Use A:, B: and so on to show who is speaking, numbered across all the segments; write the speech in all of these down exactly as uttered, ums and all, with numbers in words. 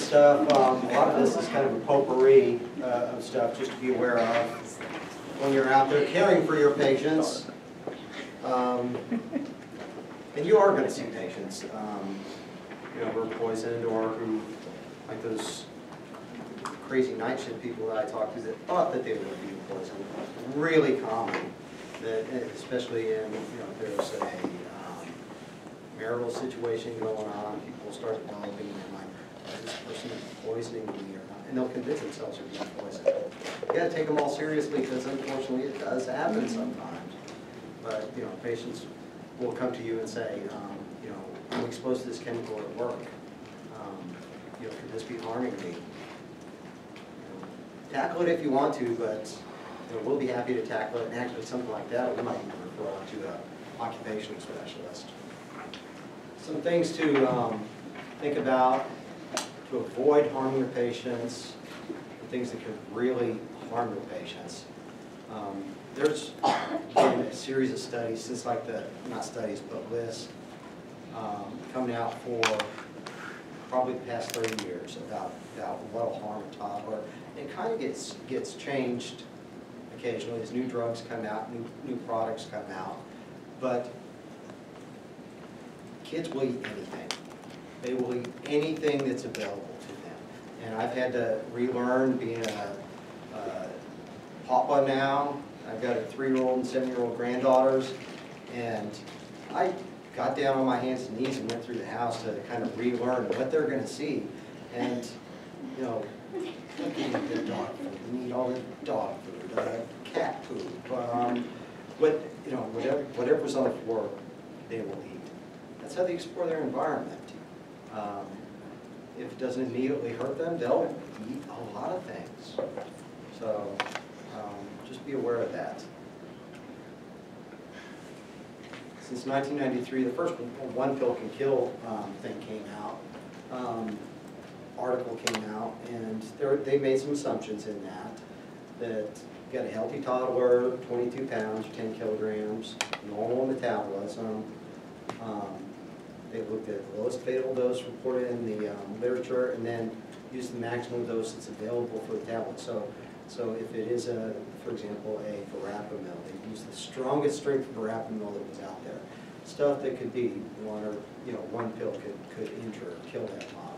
A: stuff. Um, a lot of this is kind of a potpourri uh, of stuff just to be aware of when you're out there caring for your patients. Um, and you are going to see patients, um, you know, who are poisoned or who, like those crazy night shift people that I talked to that thought that they were being poisoned. Really common, that especially in, you know, if there's a um, marital situation going on, people start developing in their mind, is this person poisoning me or not? And they'll convince themselves they're being poisoned. You got to take them all seriously because unfortunately it does happen sometimes. But, you know, patients will come to you and say, um, you know, I'm exposed to this chemical at work. Um, you know, could this be harming me? Tackle it if you want to, but you know, we'll be happy to tackle it. And actually, something like that, we might even refer on to an occupational specialist. Some things to um, think about to avoid harming your patients, things that could really harm your patients. Um, there's been a series of studies since, like the not studies, but lists um, coming out for probably the past thirty years about about what'll harm a toddler. It kind of gets gets changed occasionally as new drugs come out, new new products come out. But kids will eat anything. They will eat anything that's available to them. And I've had to relearn being a, a papa now. I've got a three-year-old and seven-year-old granddaughters, and I got down on my hands and knees and went through the house to kind of relearn what they're going to see. And you know. Don't eat their dog food. We need all their dog food, uh, cat poop, um, what you know, whatever whatever's on the floor, they will eat. That's how they explore their environment. Um, if it doesn't immediately hurt them, they'll eat a lot of things. So um, just be aware of that. Since nineteen ninety-three, the first one pill can kill um, thing came out. Um, article came out, and they made some assumptions in that, that you got a healthy toddler, twenty-two pounds, ten kilograms, normal metabolism. Um, they looked at the lowest fatal dose reported in the um, literature, and then used the maximum dose that's available for the tablet. So, so if it is, a, for example, a verapamil, they used the strongest strength of verapamil that was out there. Stuff that could be one or, you know, one pill could, could injure or kill that toddler.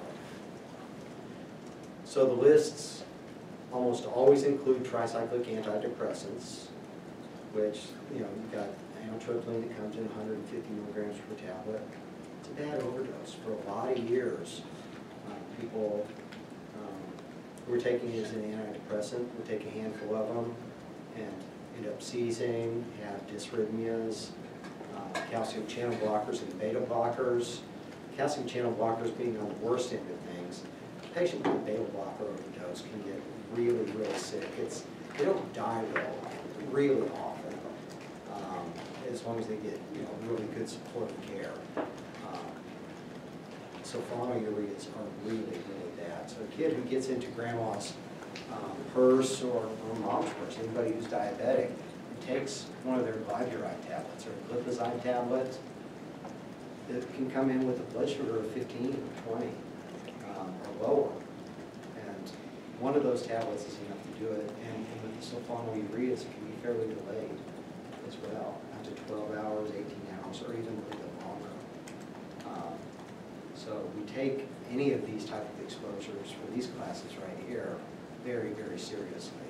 A: So the lists almost always include tricyclic antidepressants, which, you know, you've got amitriptyline that comes in one hundred fifty milligrams per tablet. It's a bad overdose. For a lot of years, uh, people um, who were taking it as an antidepressant would take a handful of them and end up seizing, have dysrhythmias, uh, calcium channel blockers and beta blockers. Calcium channel blockers being on the worst end of things. A patient with a beta blocker overdose can get really, really sick. It's, they don't die real, really often, um, as long as they get, you know, really good supportive care. Um, sulfonylureas are really, really bad. So a kid who gets into grandma's um, purse or, or mom's purse, anybody who's diabetic, and takes one of their glyburide tablets or a glipizide tablet, it can come in with a blood sugar of fifteen or twenty um, or lower. And one of those tablets is enough to do it. And, and with the sulfonylureas, it can be fairly delayed as well, up to twelve hours, eighteen hours, or even a little bit longer. Um, so we take any of these type of exposures for these classes right here very, very seriously.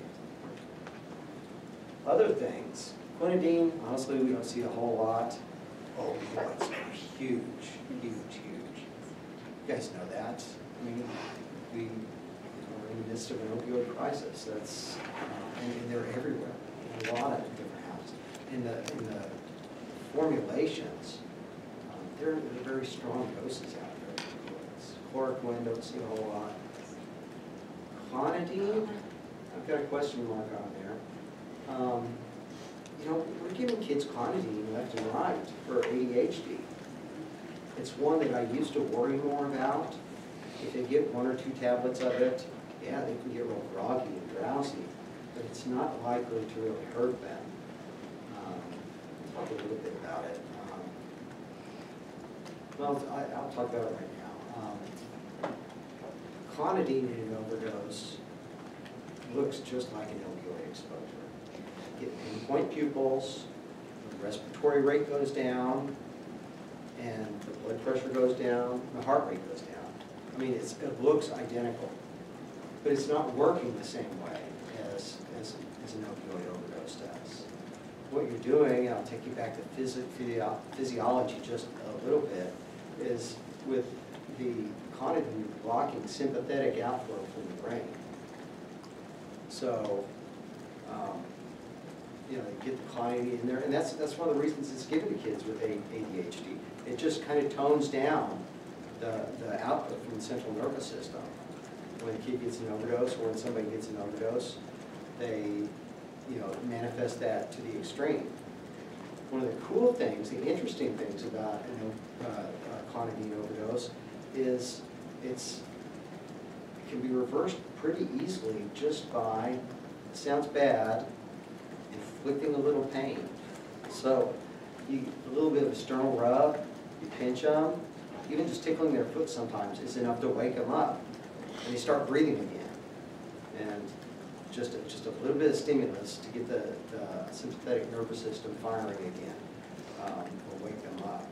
A: Other things, quinidine, honestly, we don't see a whole lot. Opioids are huge, huge, huge. You guys know that. I mean, we are in the midst of an opioid crisis. That's, uh, and, and they're everywhere, in a lot of different houses. In the, in the formulations, um, they're, they're very strong doses out there. Chloroquine, don't see a whole lot. Clonidine, I've got a question mark on there. Um, You know, we're giving kids clonidine left and right for A D H D. It's one that I used to worry more about. If they get one or two tablets of it, yeah, they can get real groggy and drowsy, but it's not likely to really hurt them. Um, I'll talk a little bit about it. Um, well, I, I'll talk about it right now. Um, clonidine in an overdose looks just like an opioid exposure. You get pinpoint pupils, the respiratory rate goes down, and the blood pressure goes down, the heart rate goes down. I mean, it's, it looks identical, but it's not working the same way as, as, as an opioid overdose does. What you're doing, and I'll take you back to physio physio physiology just a little bit, is with the clonidine blocking sympathetic outflow from the brain. So, um, you know, they get the clonidine in there, and that's, that's one of the reasons it's given to kids with A D H D. It just kind of tones down the, the output from the central nervous system. When a kid gets an overdose, or when somebody gets an overdose, they, you know, manifest that to the extreme. One of the cool things, the interesting things about an uh, uh, clonidine overdose is it's, it can be reversed pretty easily just by, it sounds bad, inflicting a little pain. So you, a little bit of a sternal rub, you pinch them, even just tickling their foot sometimes is enough to wake them up, and they start breathing again. And just a, just a little bit of stimulus to get the, the sympathetic nervous system firing again um, will wake them up.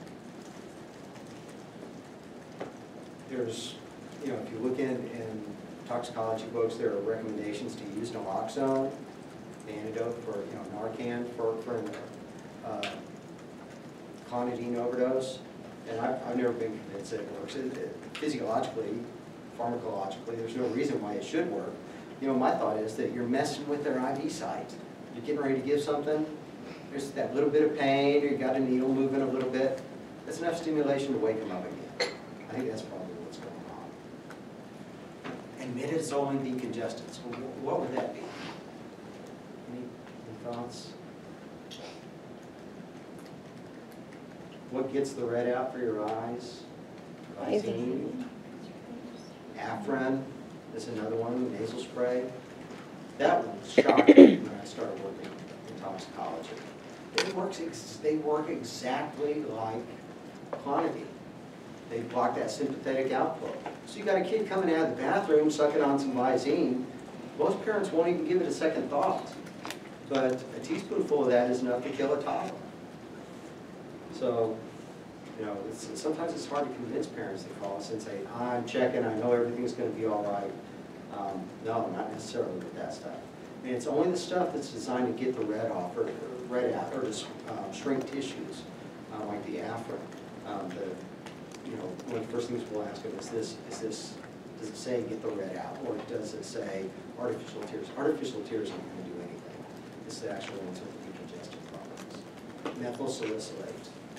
A: There's, you know, if you look in, in toxicology books, there are recommendations to use naloxone, the antidote for, you know, Narcan for, for an uh, clonidine overdose. And I've, I've never been convinced that it works. It, it, physiologically, pharmacologically, there's no reason why it should work. You know, my thought is that you're messing with their I V site. You're getting ready to give something, there's that little bit of pain, or you got a needle moving a little bit. That's enough stimulation to wake them up again. I think that's probably what's going on. And midazolam decongestants, so what would that be? Any, any thoughts? What gets the red out for your eyes? Visine. Afrin is another one, nasal spray. That one was shocking when I started working in toxicology. It works ex they work exactly like clonidine. They block that sympathetic outflow. So you got a kid coming out of the bathroom sucking on some Visine. Most parents won't even give it a second thought. But a teaspoonful of that is enough to kill a toddler. So, you know, it's, sometimes it's hard to convince parents to call us and say, I'm checking, I know everything's going to be all right. Um, no, not necessarily with that stuff. I mean, it's only the stuff that's designed to get the red off, or, or red out, or to um, shrink tissues, uh, like the Afrin. Um, the, you know, one of the first things we'll ask them is this, is this, does it say get the red out, or does it say artificial tears? Artificial tears aren't going to do anything. It's the actual ones with the decongestion problems. Methyl salicylate.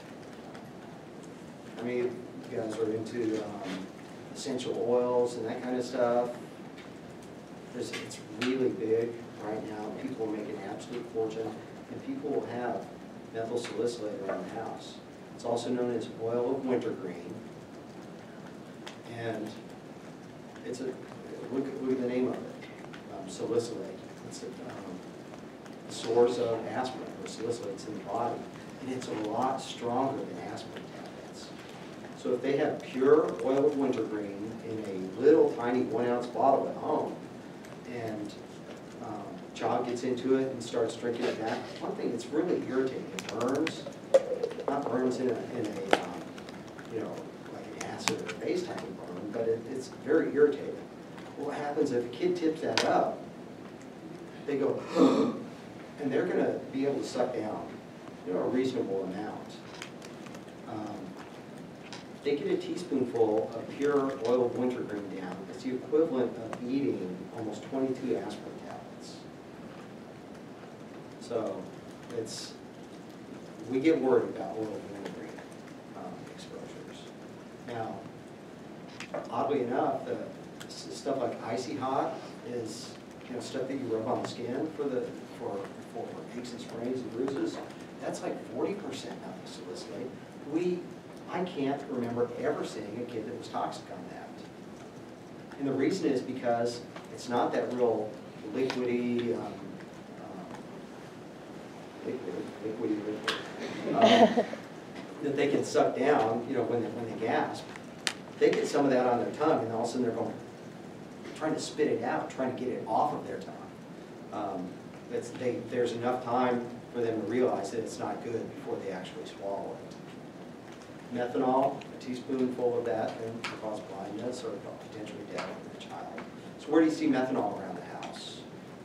A: I mean, you guys are into um, essential oils and that kind of stuff. There's, it's really big right now. People are making an absolute fortune, and people will have methyl salicylate around the house. It's also known as oil of wintergreen, and it's a look, look at the name of it, um, salicylate. It's a, um, a source of aspirin or salicylates in the body, and it's a lot stronger than aspirin tablets. So if they have pure oil of wintergreen in a little tiny one ounce bottle at home, and um, child gets into it and starts drinking it back, one thing that's really irritating, it burns, not burns in a, in a um, you know, like an acid or base type of burn, but it, it's very irritating. What happens if a kid tips that up, they go, and they're going to be able to suck down, you know, a reasonable amount. Um, they get a teaspoonful of pure oil of wintergreen down. It's the equivalent of eating almost twenty-two aspirin tablets. So it's, we get worried about oil of wintergreen um, exposures. Now, oddly enough, the stuff like Icy Hot is, you know, stuff that you rub on the skin for the for for aches and sprains and bruises. That's like forty percent methyl salicylate. We I can't remember ever seeing a kid that was toxic on that. And the reason is because it's not that real liquidy, um, uh, liquid, liquidy, liquid, um, that they can suck down, you know, when they, when they gasp. They get some of that on their tongue, and all of a sudden they're going, trying to spit it out, trying to get it off of their tongue. Um, it's, they, there's enough time for them to realize that it's not good before they actually swallow it. Methanol, a teaspoonful of that can cause blindness or potentially death in a child. So where do you see methanol around the house?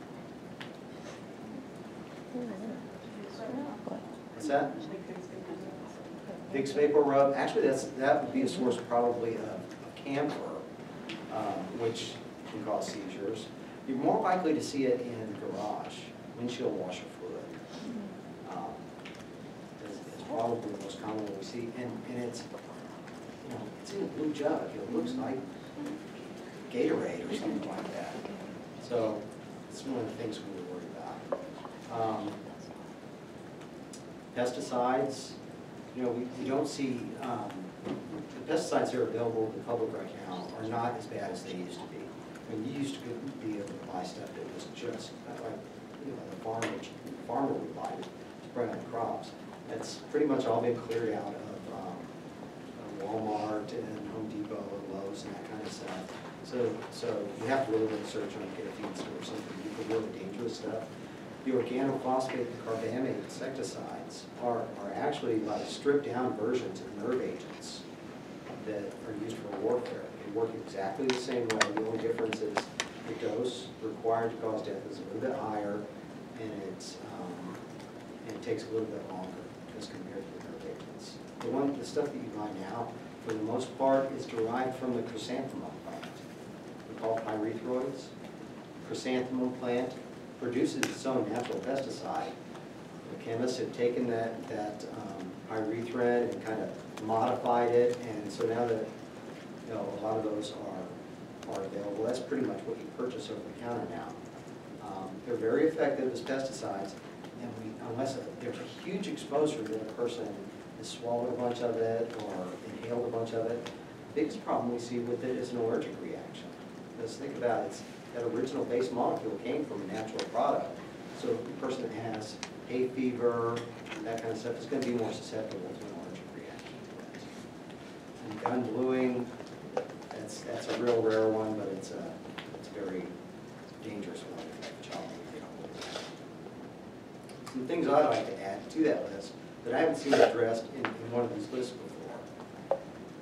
A: What's that? Vicks Vapor Rub. Actually, that's, that would be a source probably of, of camphor, um, which can cause seizures. You're more likely to see it in garage, windshield washer fluid. Um, is, is probably the most common one we see, and, and it's, you know, it's in a blue jug. It looks like Gatorade or something like that. So it's one of the things we worry about. Um, pesticides, you know, we, we don't see, um, the pesticides that are available to the public right now are not as bad as they used to be. I mean, you used to be able to buy stuff that was just uh, like, you know, the farmer, the farmer would buy to spray on crops. That's pretty much all been cleared out of um, Walmart and Home Depot and Lowe's and that kind of stuff. So, so you have to really research on get a feed store or something. You can really dangerous stuff. The organophosphate and carbamate insecticides are, are actually like stripped down versions of nerve agents that are used for warfare. They work exactly the same way. The only difference is the dose required to cause death is a little bit higher, and it's um, and it takes a little bit longer as compared to the nerve agents. The one, the stuff that you buy now, for the most part, is derived from the chrysanthemum plant. They're called pyrethroids. Chrysanthemum plant produces its own natural pesticide. The chemists have taken that, that um, pyrethrin and kind of modified it, and so now that, you know, a lot of those are, are available. That's pretty much what you purchase over the counter now. Um, they're very effective as pesticides, and we, unless a, there's a huge exposure that a person has swallowed a bunch of it or inhaled a bunch of it, the biggest problem we see with it is an allergic reaction. Because think about it, it's, that original base molecule came from a natural product. So the person that has hay fever, that kind of stuff, is going to be more susceptible to an allergic reaction to that. And gun bluing, that's, that's a real rare one, but it's a, it's a very dangerous one if a child may get hold of. Some things I'd like to add to that list that I haven't seen addressed in, in one of these lists before.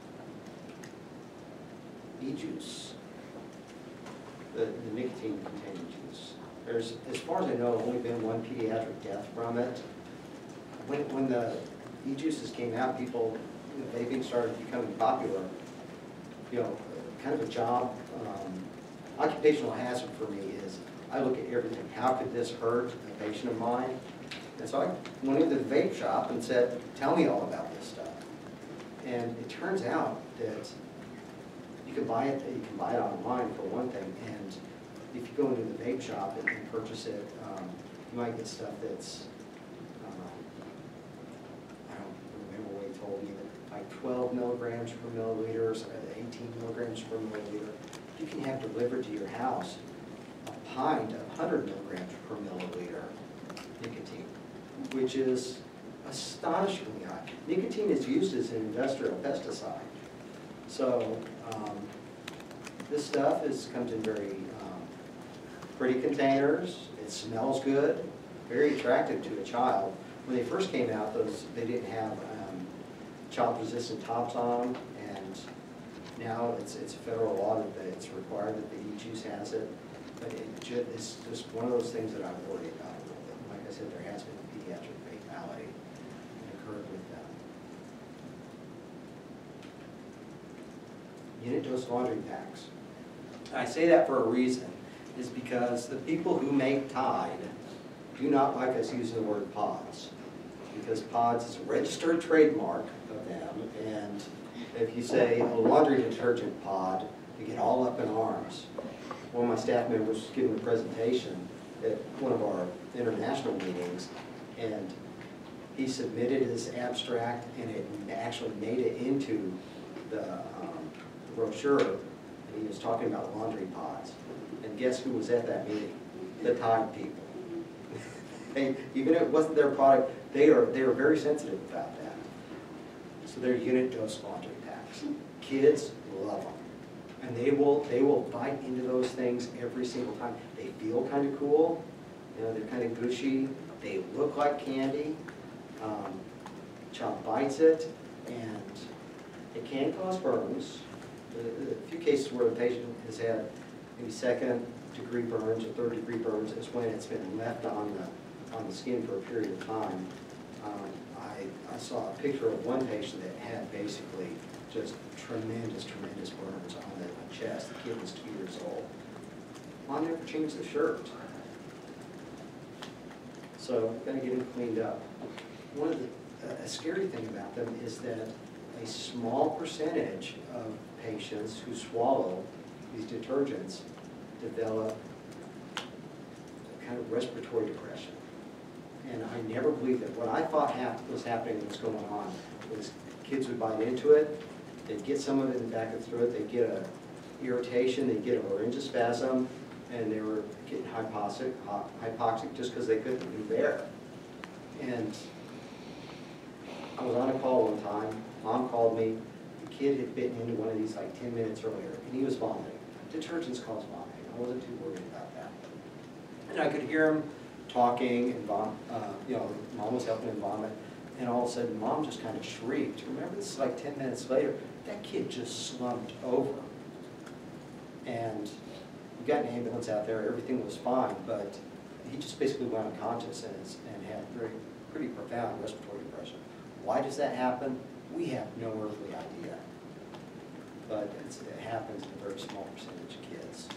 A: E-juice. The, the nicotine-containing juice. There's, as far as I know, only been one pediatric death from it. When, when the e-juices came out, people, you know, vaping started becoming popular. You know, kind of a job, um, occupational hazard for me is, I look at everything. How could this hurt a patient of mine? And so I went into the vape shop and said, tell me all about this stuff. And it turns out that you can buy it, you can buy it online for one thing, and if you go into the vape shop and, and purchase it, um, you might get stuff that's, um, I don't remember what he told me, that like twelve milligrams per milliliter, or eighteen milligrams per milliliter. You can have delivered to your house a pint of one hundred milligrams per milliliter nicotine, which is astonishingly high. Nicotine is used as an industrial pesticide. So um, this stuff is, comes in very um, pretty containers. It smells good, very attractive to a child. When they first came out, those they didn't have um, child-resistant tops on them, and now it's it's a federal law that it's required that the e-juice has it. But it just, it's just one of those things that I worry about a little bit. Like I said, there has been a pediatric fatality that occurred with them. Unit dose laundry packs. I say that for a reason, is because the people who make Tide do not like us using the word pods, because pods is a registered trademark of them, and if you say a laundry detergent pod, you get all up in arms. One of my staff members was giving a presentation at one of our international meetings, and he submitted his abstract, and it actually made it into the um, brochure, and he was talking about laundry pods. And guess who was at that meeting? The Tide people. They, even if it wasn't their product, they are they are very sensitive about that. So they're unit dose laundry packs. Kids love them. And they will, they will bite into those things every single time. They feel kind of cool, you know, they're kind of gushy, they look like candy. Um, child bites it, and it can cause burns. A few cases where the patient has had maybe second degree burns or third degree burns is when it's been left on the, on the skin for a period of time. Um, I, I saw a picture of one patient that had basically just tremendous, tremendous burns on the chest. The kid was two years old. Mom never changed the shirt. So I'm going to get them cleaned up. One of the, uh, a scary thing about them is that a small percentage of patients who swallow these detergents develop a kind of respiratory depression. And I never believed it. What I thought hap was happening, was going on, was kids would bite into it, they'd get some of it in the back of the throat, they'd get a irritation, they'd get a laryngospasm, and they were getting hypoxic, hypoxic just because they couldn't even bear. And I was on a call one time, mom called me, the kid had bitten into one of these like ten minutes earlier, and he was vomiting. Detergents cause vomiting, I wasn't too worried about that. And I could hear him talking, and vom uh, you know, mom was helping him vomit, and all of a sudden mom just kind of shrieked. Remember, this is like ten minutes later, that kid just slumped over. And we got an ambulance out there, everything was fine, but he just basically went unconscious and, and had very, pretty profound respiratory depression. Why does that happen? We have no earthly idea. But it's, it happens in a very small percentage of kids.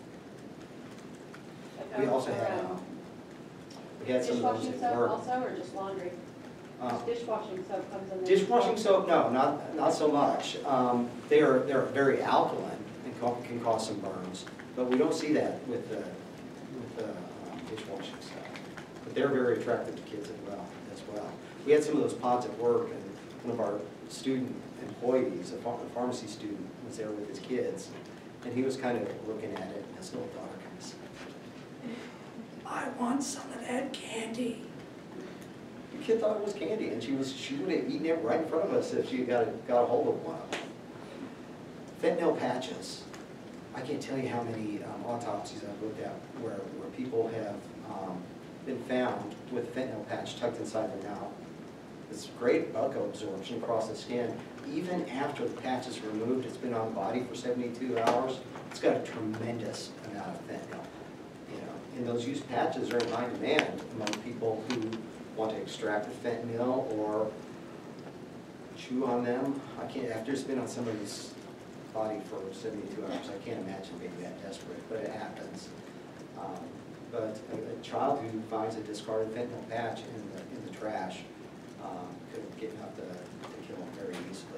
A: We also had, um, we had some of those
B: dishwashing
A: at
B: soap
A: work.
B: also, or just laundry?
A: Uh,
B: Just dishwashing soap comes in. the-
A: Dishwashing soap, no, not, not so much. Um, they are, they're very alkaline and ca can cause some burns, but we don't see that with the, with the um, dishwashing stuff. But they're very attractive to kids as well, as well. We had some of those pods at work, and one of our student employees, a ph a pharmacy student, was there with his kids, and he was kind of looking at it, and his little daughter kind of said, "I want some of that candy." The kid thought it was candy, and she was she would have eaten it right in front of us if she got a, got a hold of one of them. Fentanyl patches. I can't tell you how many um, autopsies I've looked at where, where people have um, been found with a fentanyl patch tucked inside their mouth. It's great bug absorption across the skin. Even after the patch is removed, it's been on the body for seventy-two hours. It's got a tremendous amount of fentanyl. You know, and those used patches are in high demand among people who want to extract the fentanyl or chew on them. I can't, after it's been on somebody's body for seventy-two hours, I can't imagine being that desperate, but it happens. Um, but a, a child who finds a discarded fentanyl patch in the, in the trash um, could get enough to, to kill them very easily.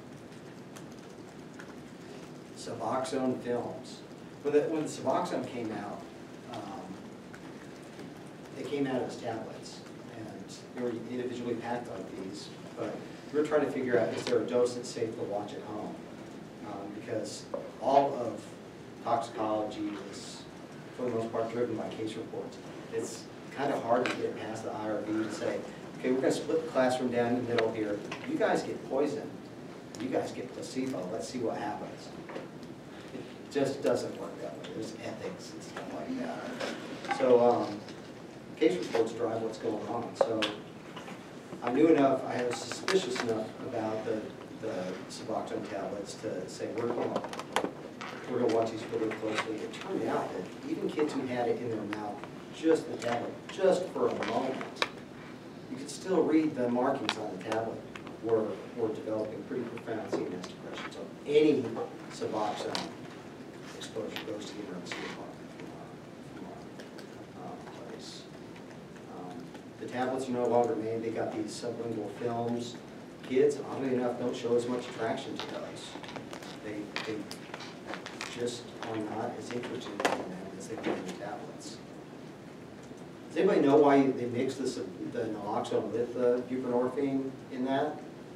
A: Suboxone films. When the, when the Suboxone came out, um, they came out as tablets. They were individually packed like these, but we were trying to figure out, is there a dose that's safe to watch at home? Um, because all of toxicology is, for the most part, driven by case reports. It's kind of hard to get past the I R B to say, okay, we're going to split the classroom down the middle here. You guys get poison. You guys get placebo. Let's see what happens. It just doesn't work that way. There's ethics and stuff like that. So, um, case reports drive what's going on. So I knew enough, I was suspicious enough about the, the Suboxone tablets to say, we're going to we're going to watch these really closely. It turned out that even kids who had it in their mouth, just the tablet, just for a moment, you could still read the markings on the tablet were, were developing pretty profound C N S depression. So any Suboxone exposure goes to the emergency department from our, from our um, place. Um, the tablets are no longer made. They got these sublingual films. Kids, oddly enough, don't show as much attraction to those. They, they just are not as interested in them as they do in the tablets. Does anybody know why they mix this, the naloxone with the buprenorphine in that?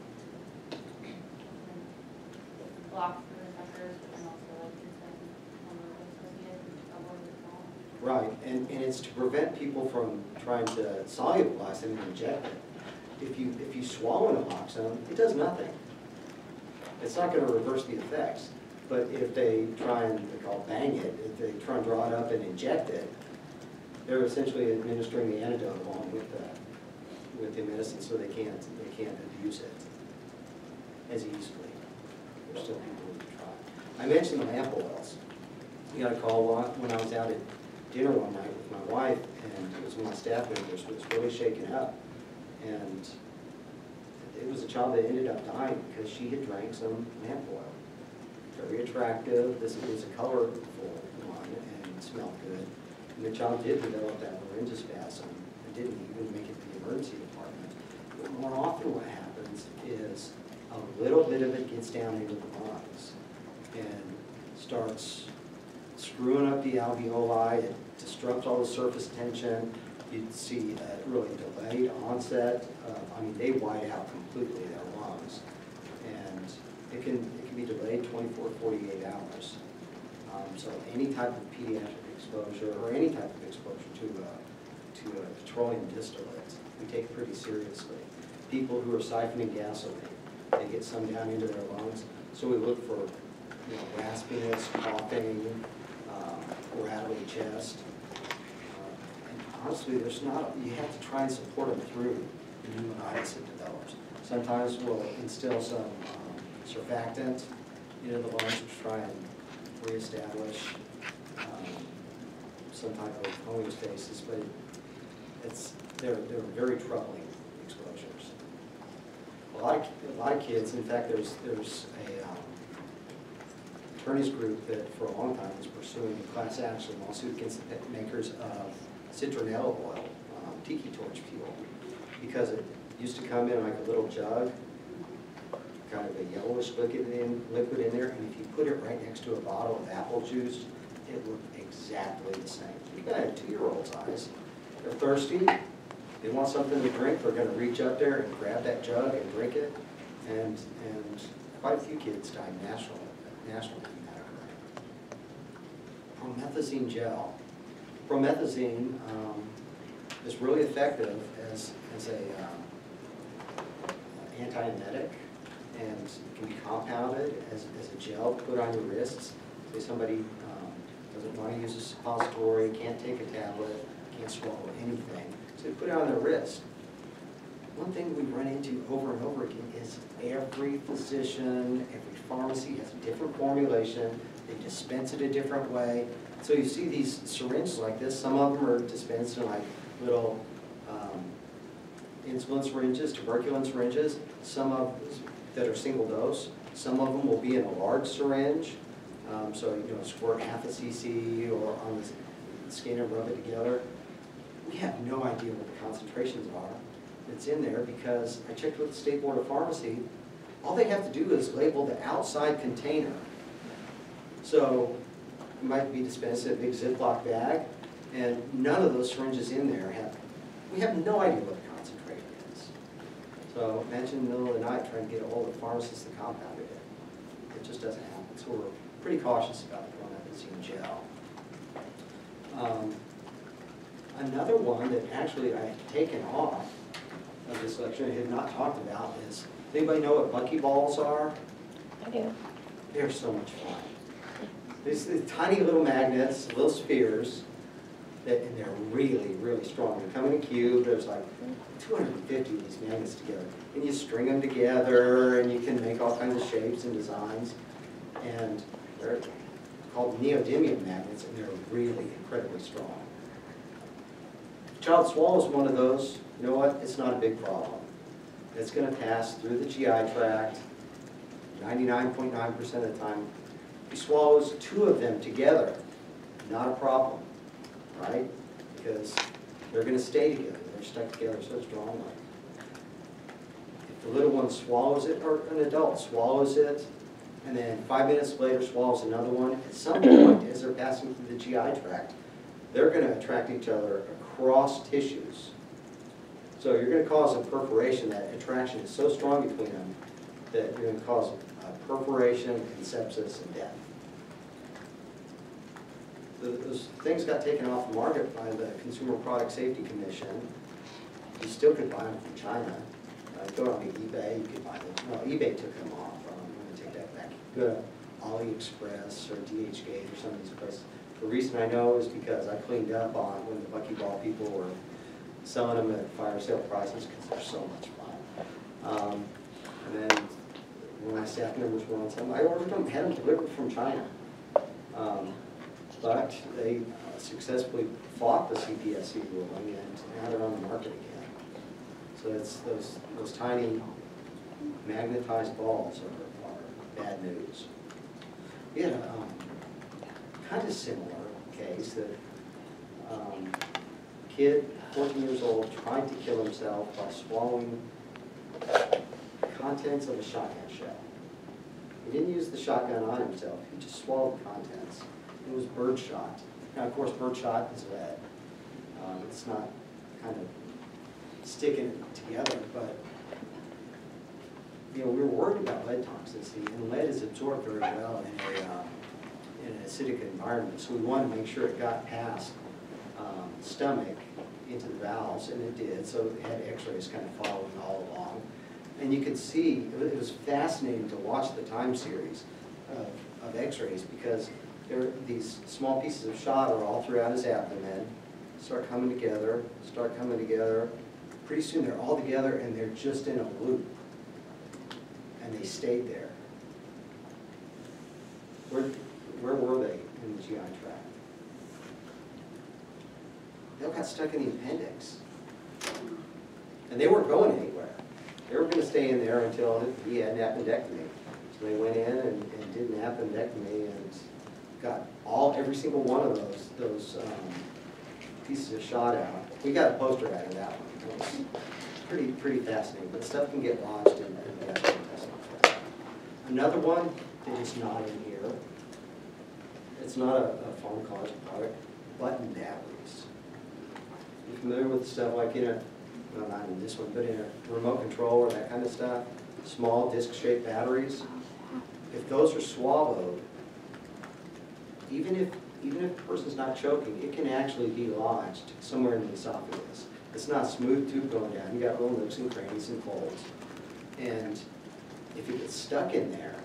B: Blocks the receptors, but then also, like you're saying, associated with
A: Right, and, and it's to prevent people from trying to solubilize it and inject it. If you, if you swallow naloxone, it does nothing. It's not going to reverse the effects. But if they try and, they call bang it, if they try and draw it up and inject it, they're essentially administering the antidote along with that, with the medicine, so they can't, they can't abuse it as easily. There's still people who try. I mentioned the lamp oils. We got a call when I was out at dinner one night with my wife, and it was one of my staff members who was really shaken up. And it was a child that ended up dying because she had drank some lamp oil. Very attractive, this was a colorful one, and smelled good. And the child did develop that laryngospasm and didn't even make it to the emergency department. But more often what happens is a little bit of it gets down into the lungs and starts screwing up the alveoli, it disrupts all the surface tension. You see a really delayed onset. Uh, I mean, they white out completely their lungs. And it can, it can be delayed twenty-four to forty-eight hours. Um, so any type of pediatric exposure or any type of exposure to, uh, to a petroleum distillate, we take pretty seriously. People who are siphoning gasoline, they get some down into their lungs. So we look for, you know, raspiness, coughing, um, rattling chest. Uh, and honestly, there's not, you have to try and support them through the pneumonitis that develops. Sometimes we'll instill some um, surfactant into the lungs to try and reestablish um, some type of homeostasis, but it's, they're, they're very troubling exposures. A lot of, a lot of kids, in fact, there's, there's a um, attorneys group that for a long time was pursuing a class action lawsuit against the makers of citronella oil, um, tiki torch fuel, because it used to come in like a little jug, kind of a yellowish liquid in, liquid in there, and if you put it right next to a bottle of apple juice, it looked exactly the same. You gotta have two-year-olds' eyes. They're thirsty, they want something to drink, they're gonna reach up there and grab that jug and drink it, and and quite a few kids died nationally, nationally from that occurring. Promethazine gel. Promethazine um, is really effective as, as a um, antiemetic, and can be compounded as, as a gel put on your wrists. Say somebody um, doesn't want to use a suppository, can't take a tablet, can't swallow anything, so they put it on their wrist. One thing we run into over and over again is every physician, every pharmacy has a different formulation, they dispense it a different way. So you see these syringes like this, some of them are dispensed in like little um, insulin syringes, tuberculin syringes, some of that are single dose. Some of them will be in a large syringe, um, so you know, squirt half a cc or on the skin and rub it together. We have no idea what the concentrations are that's in there because I checked with the State Board of Pharmacy. All they have to do is label the outside container. So it might be dispensed in a big Ziploc bag, and none of those syringes in there have, we have no idea what the concentrate is. So imagine in the middle of the night trying to get a hold of the pharmacist that compounded it. It just doesn't happen. So we're pretty cautious about the promethazine gel. Um, another one that actually I had taken off of this lecture and had not talked about is, anybody know what buckyballs are?
C: I do.
A: They're so much fun. These, these tiny little magnets, little spheres, that, and they're really, really strong. They come in a cube, there's like two hundred fifty of these magnets together. And you string them together, and you can make all kinds of shapes and designs. And they're called neodymium magnets, and they're really incredibly strong. If a child swallows one of those, you know what? It's not a big problem. It's going to pass through the G I tract ninety-nine point nine percent of the time. If he swallows two of them together, not a problem, right? Because they're going to stay together. They're stuck together so strongly. If the little one swallows it, or an adult swallows it, and then five minutes later swallows another one, at some point as they're passing through the G I tract, they're going to attract each other across tissues. So you're going to cause a perforation. That attraction is so strong between them that you're going to cause a perforation and sepsis and death. Those things got taken off the market by the Consumer Product Safety Commission. You still could buy them from China. Uh, go on to eBay, you could buy them. No, eBay took them off. Um, I'm going to take that back. Go to AliExpress or D H Gate or some of these places. The reason I know is because I cleaned up on when the Buckyball people were selling them at fire sale prices because they're so much fun. Um, and then when my staff members were on some, I ordered them, had them delivered from China. Um, but they uh, successfully fought the C P S C ruling, and now they're on the market again. So it's those those tiny magnetized balls are, are bad news. We had a um, kind of similar case that um, a kid, fourteen years old, tried to kill himself by swallowing contents of a shotgun shell. He didn't use the shotgun on himself, he just swallowed the contents. It was birdshot. Now, of course, birdshot is lead. Um, it's not kind of sticking it together, but you know, we were worried about lead toxicity, and lead is absorbed very well in a, um, in an acidic environment, so we wanted to make sure it got past um, stomach into the valves, and it did, so it had x-rays kind of following all along. And you could see, it was fascinating to watch the time series of, of x-rays, because there, these small pieces of shot are all throughout his abdomen, start coming together, start coming together. Pretty soon they're all together and they're just in a loop. And they stayed there. Where, where were they in the G I tract? They all got stuck in the appendix. And they weren't going anywhere. They were going to stay in there until he had an appendectomy. So they went in and, and did an appendectomy and got all, every single one of those, those um, pieces of shot out. We got a poster out of that one. It was pretty, pretty fascinating, but stuff can get lodged in, in the gastrointestinal tract. Another one that is not in here, it's not a, a pharmacologic product, button batteries. You familiar with stuff like in a, well, not in this one, but in a remote control or that kind of stuff? Small disc-shaped batteries. If those are swallowed, even if even if the person's not choking, it can actually be lodged somewhere in the esophagus. It's not a smooth tube going down. You got little nooks and crannies and folds. And if it gets stuck in there,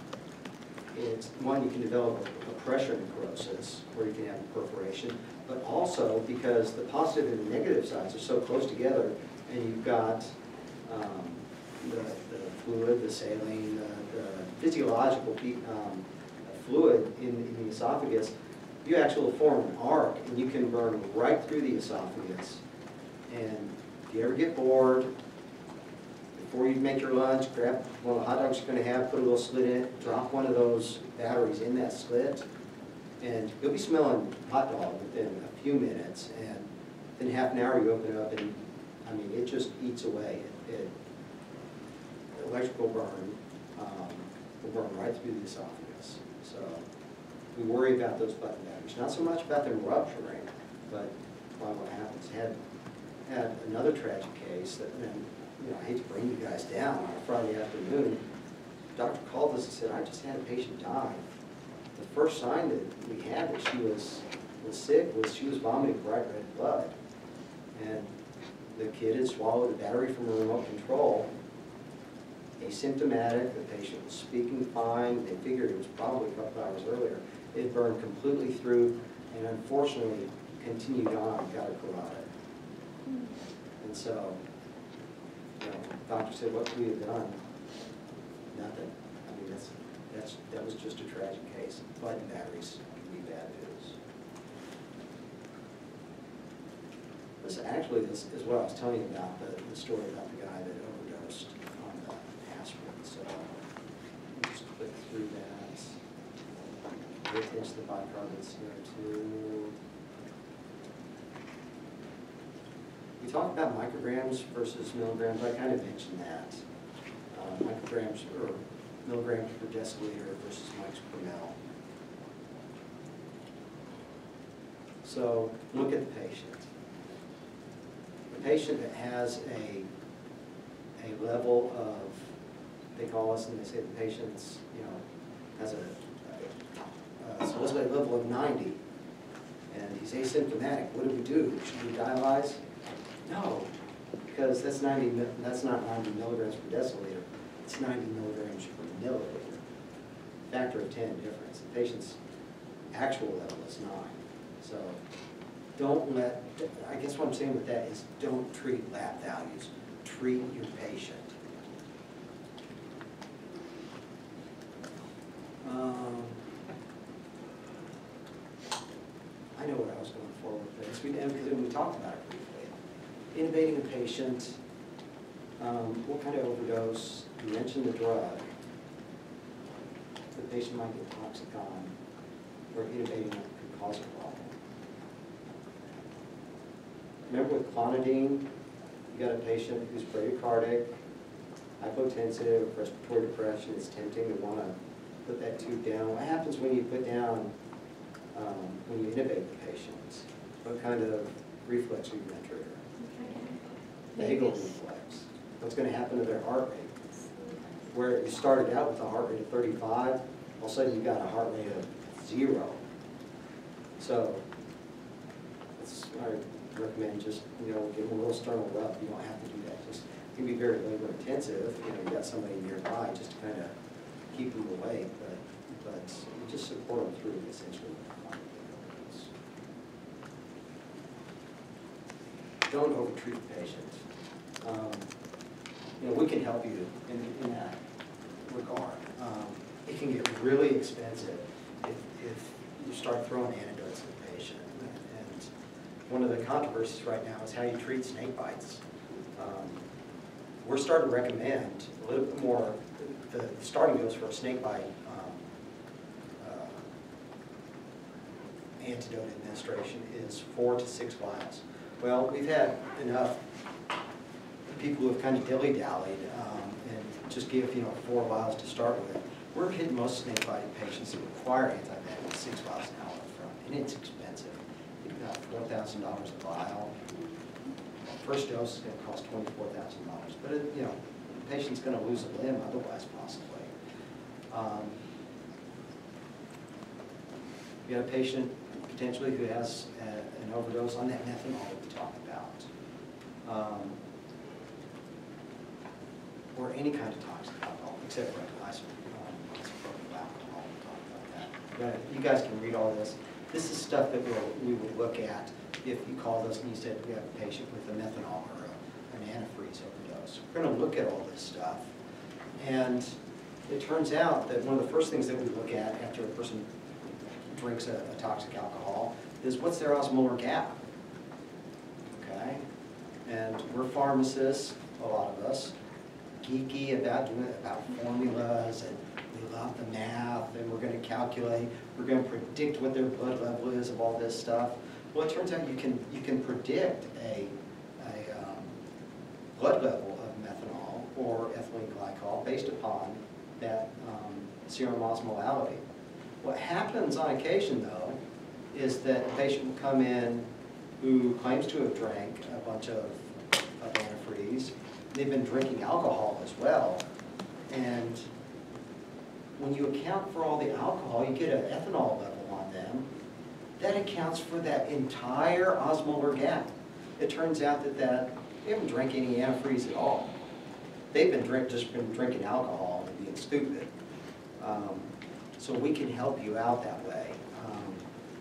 A: it's one, you can develop a, a pressure necrosis where you can have a perforation, but also because the positive and the negative sides are so close together, and you've got um, the, the fluid, the saline, the, the physiological um, fluid in, in the esophagus, you actually form an arc, and you can burn right through the esophagus. And if you ever get bored, before you make your lunch, grab one of the hot dogs you're going to have, put a little slit in it, drop one of those batteries in that slit, and you'll be smelling hot dog within a few minutes. And in half an hour, you open it up, and I mean, it just eats away. It, it electrical burn um, will burn right through the esophagus. So we worry about those button batteries. Not so much about them rupturing, but well, what happens. Had had another tragic case that, and, you know, I hate to bring you guys down on a Friday afternoon. Doctor called us and said, I just had a patient die. The first sign that we had that she was was sick was she was vomiting bright red blood, and the kid had swallowed a battery from a remote control. Asymptomatic, the patient was speaking fine. They figured it was probably a couple hours earlier. It burned completely through, and unfortunately continued on, got a carotid. And so, you know, the doctor said, what could we have done? Nothing. I mean, that's, that's, that was just a tragic case. Button batteries can be bad news. This actually is, is what I was telling you about, the, the story about the guy that overdosed on the aspirin. So, let me just click through that. Pay attention to the bicarbonate C O two. We talked about micrograms versus milligrams. I kind of mentioned that. Uh, micrograms or milligrams per deciliter versus mics per mil. So look at the patient. The patient that has a, a level of, they call us and they say the patient's, you know, has a, a, a solicited level of ninety, and he's asymptomatic. What do we do? Should we dialyze? No, because that's ninety. That's not ninety milligrams per deciliter. It's ninety milligrams per milliliter. factor of ten difference. The patient's actual level is nine. So don't let, I guess what I'm saying with that is don't treat lab values. Treat your patient. Um, I know what I was going for with this. We, and because we talked about it briefly. Intubating a patient, um, what kind of overdose? You mentioned the drug. The patient might get toxic on, or intubating could cause a problem. Remember with clonidine, you got a patient who's bradycardic, hypotensive, respiratory depression. It's tempting to want to put that tube down. What happens when you put down, um, when you intubate the patient? What kind of reflex are you going to trigger? Vagal reflex. What's going to happen to their heart rate? Where you started out with a heart rate of thirty-five, all of a sudden you've got a heart rate of zero. So, it's, I recommend just, you know, give them a little sternal rub. You don't have to do that. Just, it can be very labor intensive. You know, you got somebody nearby just to kind of keep them awake, but, but you just support them through essentially. Don't overtreat the patient. Um, you know, we can help you in, in that regard. Um, it can get really expensive if, if you start throwing antidotes at the patient. And one of the controversies right now is how you treat snake bites. Um, we're starting to recommend a little bit more, the starting dose for a snake bite um, uh, antidote administration is four to six vials. Well, we've had enough people who have kind of dilly-dallied um, and just give, you know, four vials to start with. We're hitting most snake bite patients that require antibiotics six vials an hour from, and it's expensive. It's about four thousand dollars a vial. First dose is going to cost twenty-four thousand dollars, but it, you know, the patient's going to lose a limb otherwise, possibly. Um, you got a patient potentially who has a, an overdose on that methanol that we talked about. Um, or any kind of toxic alcohol, except for isopropyl alcohol. We'll talk about that. But you guys can read all this. This is stuff that we'll, we would look at if you called us and you said we have a patient with a methanol or a, an antifreeze overdose. We're going to look at all this stuff. And it turns out that one of the first things that we look at after a person drinks a, a toxic alcohol is what's their osmolar gap. Okay? And we're pharmacists, a lot of us, geeky about doing about formulas, and we love the math, and we're going to calculate, we're going to predict what their blood level is of all this stuff. Well, it turns out you can you can predict a, a um, blood level of methanol or ethylene glycol based upon that um, serum osmolality. What happens on occasion, though, is that a patient will come in who claims to have drank a bunch of, of antifreeze. They've been drinking alcohol as well, and when you account for all the alcohol, you get an ethanol level on them. That accounts for that entire osmolar gap. It turns out that, that they haven't drank any antifreeze at all. They've been drink, just been drinking alcohol and being stupid. Um, so we can help you out that way. Um,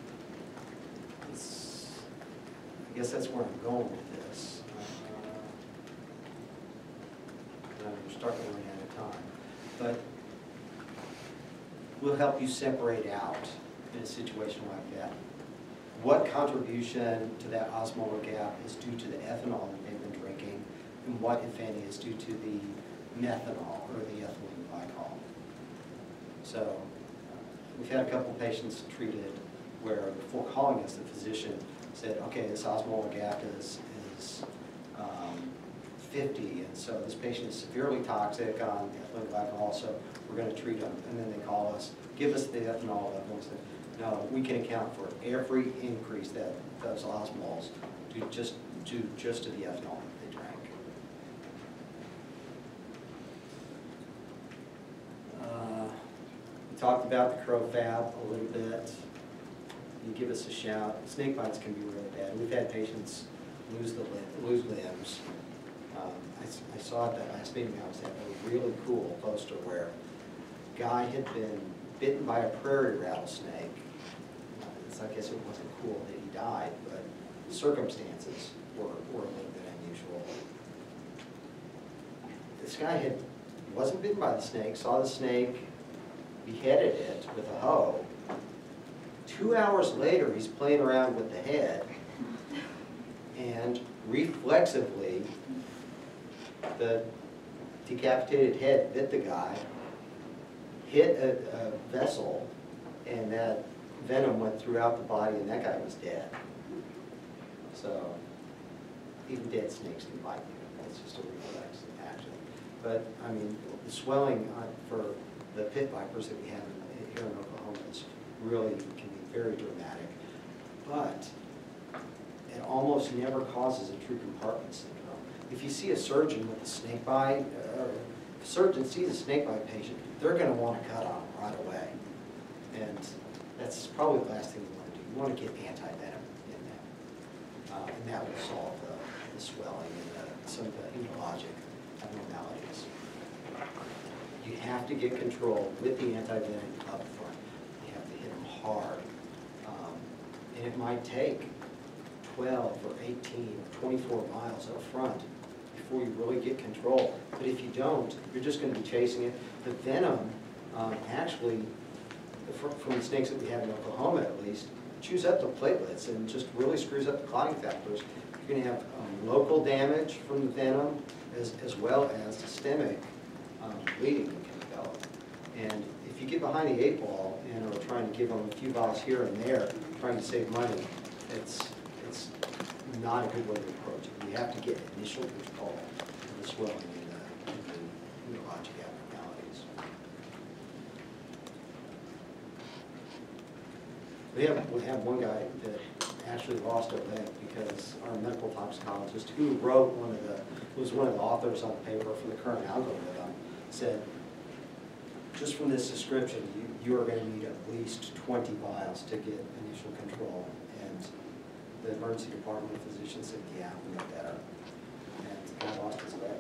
A: it's, I guess that's where I'm going with this. Uh, we're starting to run out of time. But we'll help you separate out in a situation like that what contribution to that osmolar gap is due to the ethanol that they've been drinking, and what, if any, is due to the methanol or the ethylene glycol. So uh, we've had a couple of patients treated where before calling us, the physician said, okay, this osmolar gap is, is um, fifty, and so this patient is severely toxic on ethylene glycol, so we're going to treat them. And then they call us, give us the ethanol level, and say, no, we can account for every increase that those osmoles do just, do just to the ethanol that they drank. Uh, we talked about the CroFab a little bit. You give us a shout. Snake bites can be really bad. We've had patients lose the limb, lose limbs. Um, I, I saw at that last meeting I was at a really cool poster where a guy had been bitten by a prairie rattlesnake. It's, I guess it wasn't cool that he died, but the circumstances were, were a little bit unusual. This guy had, wasn't bitten by the snake, saw the snake, beheaded it with a hoe. Two hours later, he's playing around with the head, and reflexively, the decapitated head bit the guy, hit a, a vessel, and that venom went throughout the body, and that guy was dead. So, even dead snakes can bite you. It's just a reflex action. But, I mean, the swelling on, for the pit vipers that we have in, here in Oklahoma is really can be very dramatic. But it almost never causes a true compartment syndrome. If you see a surgeon with a snake bite, or if a surgeon sees a snake bite patient, they're going to want to cut on them right away. And that's probably the last thing you want to do. You want to get anti-venom in there. Uh, and that will solve the, the swelling and the, some of the hematologic abnormalities. You have to get control with the anti-venom up front. You have to hit them hard. Um, and it might take twelve or eighteen or twenty-four miles up front before you really get control. But if you don't, you're just going to be chasing it. The venom um, actually, from the snakes that we have in Oklahoma at least, chews up the platelets and just really screws up the clotting factors. You're going to have um, local damage from the venom as, as well as systemic um, bleeding that can develop. And if you get behind the eight ball and are trying to give them a few vials here and there, trying to save money, it's, it's not a good way to approach it. You have to get initial control of the swelling and the, and the neurologic abnormalities. We have, we have one guy that actually lost a leg because our medical toxicologist, who wrote one of the, who was one of the authors on the paper for the current algorithm, said, just from this description, you, you are going to need at least twenty vials to get initial control. And the emergency department physician said, yeah, we know better. And the guy lost his leg.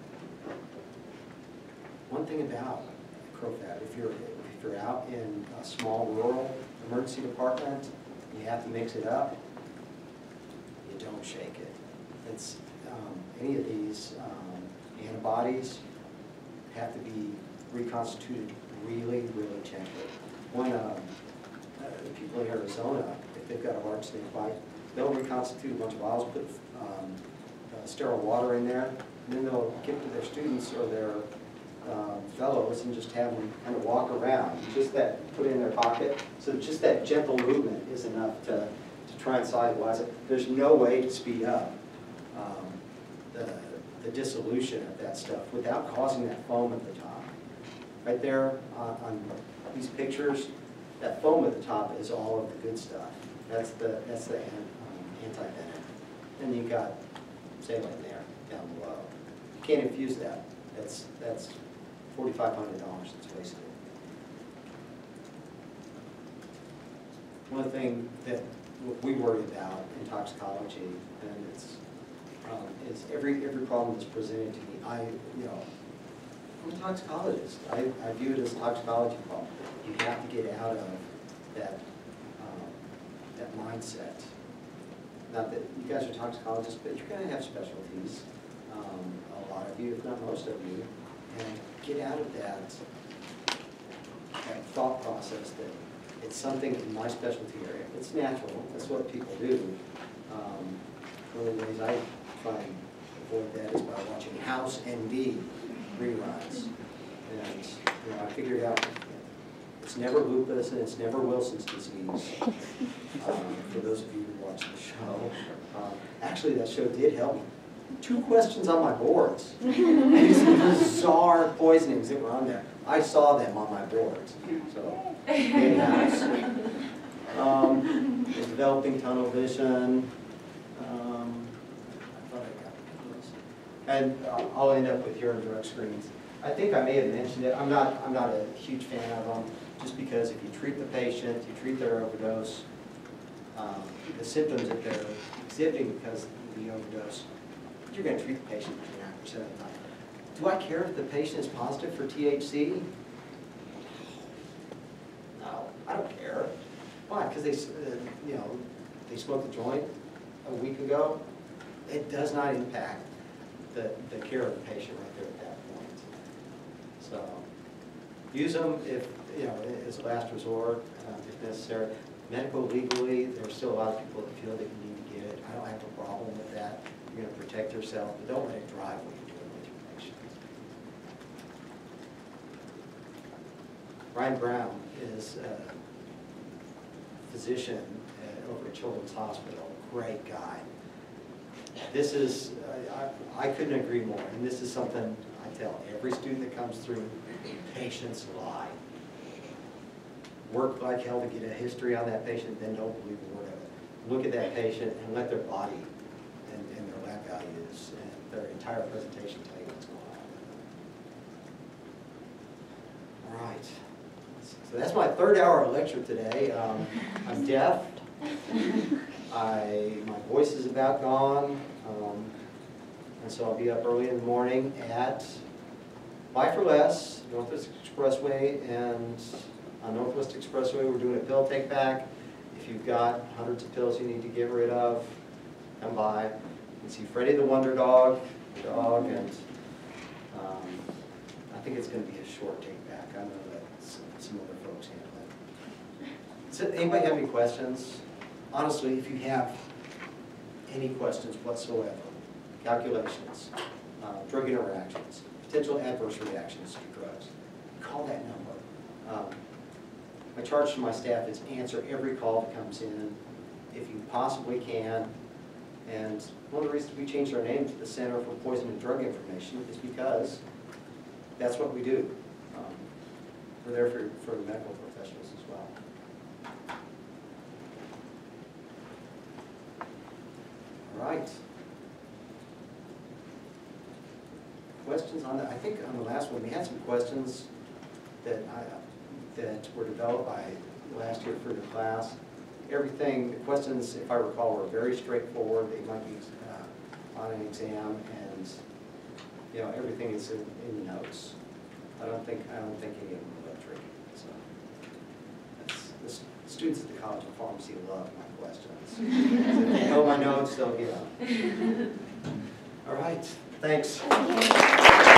A: One thing about CroFab, if you're, if you're out in a small rural emergency department, you have to mix it up, you don't shake it. It's, um, any of these um, antibodies have to be reconstituted really, really gently. When um, uh, people in Arizona, if they've got a large snake bite, they'll reconstitute a bunch of vials, put um, uh, sterile water in there, and then they'll give it to their students or their um, fellows and just have them kind of walk around. Just that, put it in their pocket. So just that gentle movement is enough to, to try and solubilize it. There's no way to speed up um, the, the dissolution of that stuff without causing that foam at the top. Right there uh, on these pictures, that foam at the top is all of the good stuff. That's the, that's the um, anti-venom. And you've got saline there down below. You can't infuse that. That's, that's forty-five hundred dollars that's wasted. One thing that we worry about in toxicology, and it's, um, is every, every problem that's presented to me, I, you know, I'm a toxicologist. I, I view it as a toxicology problem. You have to get out of that, um, that mindset. Not that you guys are toxicologists, but you're going to have specialties, um, a lot of you, if not most of you, and get out of that, that thought process that it's something in my specialty area. It's natural. That's what people do. Um, one of the ways I try and avoid that is by watching House M D reruns. And you know, I figured out it's never lupus and it's never Wilson's disease. Um, for those of you who watch the show, um, actually that show did help me. Two questions on my boards. These bizarre poisonings that were on there. I saw them on my boards. So, in-house. Um, developing tunnel vision. Um, I thought I got those. And uh, I'll end up with urine drug screens. I think I may have mentioned it. I'm not. I'm not a huge fan of them, just because if you treat the patient, you treat their overdose, um, the symptoms that they're exhibiting because of the overdose, you're going to treat the patient ninety-nine percent of the time. Do I care if the patient is positive for T H C? because they, uh, you know, they smoked a joint a week ago, it does not impact the, the care of the patient right there at that point. So, use them if, you know, as a last resort, uh, if necessary. Medical, legally, there's still a lot of people that feel that you need to get it. I don't have a problem with that. You're gonna protect yourself, but don't let it drive what you're doing with your patients. Ryan Brown is a physician at, over at Children's Hospital, great guy. This is, I, I couldn't agree more, and this is something I tell every student that comes through, patients lie. Work like hell to get a history on that patient, then don't believe a word of it. Look at that patient and let their body and, and their lab values and their entire presentation tell you what's going on. All right. So that's my third hour of lecture today. Um, I'm deaf. I, my voice is about gone. Um, and so I'll be up early in the morning at Buy for Less, Northwest Expressway, and on Northwest Expressway we're doing a pill take back. If you've got hundreds of pills you need to get rid of, come by. You can see Freddie the Wonder Dog, dog, and um, I think it's going to be a short take back. I know that some, some other folks handle it. So, anybody have any questions? Honestly, if you have any questions whatsoever, calculations, uh, drug interactions, potential adverse reactions to drugs, call that number. Um, my charge to my staff is answer every call that comes in if you possibly can. And one of the reasons we changed our name to the Center for Poison and Drug Information is because that's what we do. Um, we're there for, for the medical professionals as well. All right. Questions on that? I think on the last one, we had some questions that I, that were developed by last year for the class. Everything, the questions, if I recall, were very straightforward. They might be uh, on an exam, and you know everything is in, in the notes. I don't think I don't think any of them are that tricky. So that's, the students at the College of Pharmacy love my questions. So if they know my notes, they'll get them. All right, thanks.